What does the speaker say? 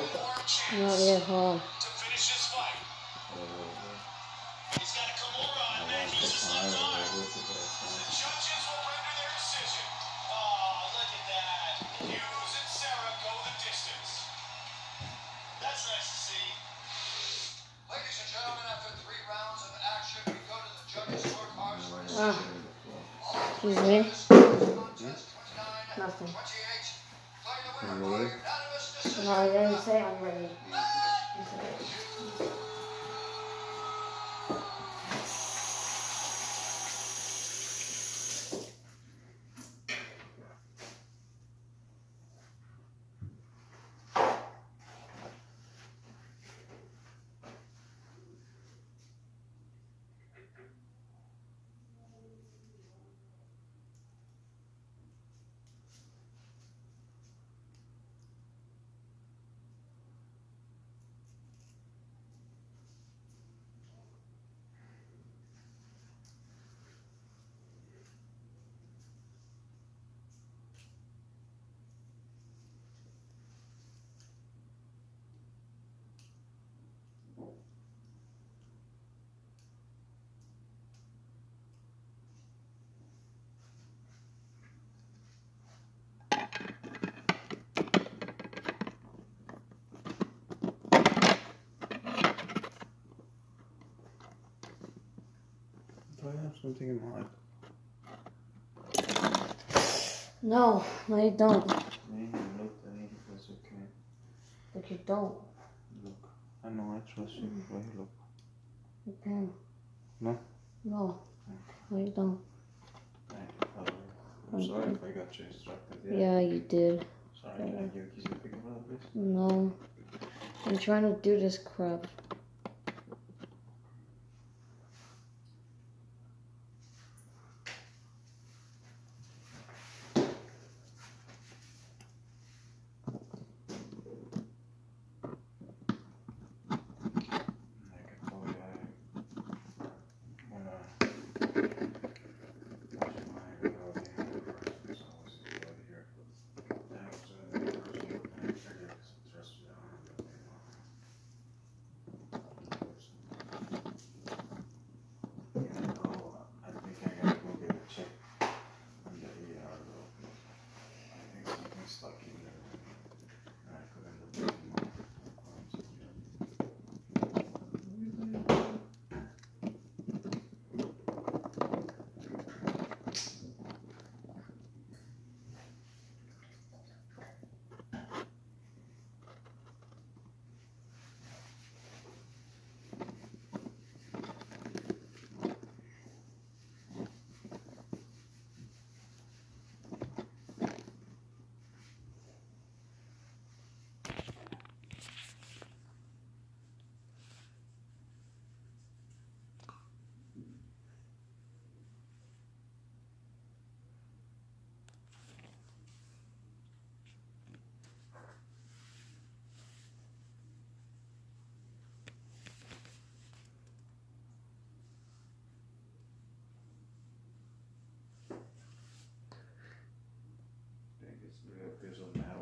Not yet, hold on. To finish this fight. He's got a Kimura on that. He's just left arm. The judges will render their decision. Oh, look at that. Hughes and Sarah go the distance. That's nice to see. Ladies and gentlemen, after 3 rounds of action, we go to the judges' scorecards for decision. Excuse me. Nothing. No, I didn't say I'm ready. Do I have something in mind? No, you don't. Maybe look, I think it was okay. But you don't. Look, I know I trust you. Why you look? You can. No? No. Okay. No, you don't. Thank you, Valerie. I'm sorry if I got you distracted. Yeah, you did. Sorry, can I give a kiss and pick up another please? No. I'm trying to do this crap. There's a map.